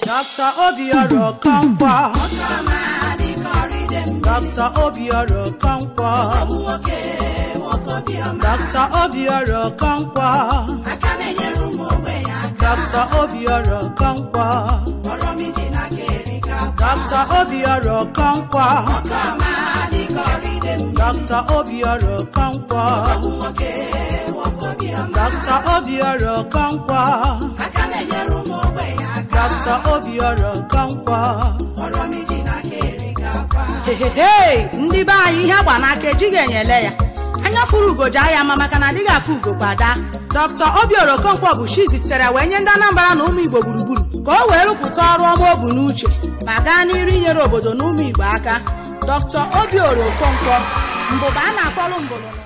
Dr. Obiora Okonkwo. Dr. Obiora Okonkwo. Dr. Obiora Okonkwo. Dr. Obiora Okonkwo. Dr. Obiora Okonkwo. Dr. Obiora Okonkwo. Dr. Obiora Okonkwo. Dr. Obiora Okonkwo. Hey, ndị be anyị ihe agba n'aka ejighị enyele ya. Anya furu ugo jaa ya mma maka na adịghị afụ ugo kwada. Dr. Obiora Okonkwo bụ chi zitere wee nye ndị Anambra na ụmụ Igbo gburugburu ka o wee rụpụta ọrụ ọma o bu n'uche ma gaa n'iru inyere obodo na ụmụ Igbo aka. Dr. Obiora Okonkwo mbụba a na-akpọrọ mbụrụ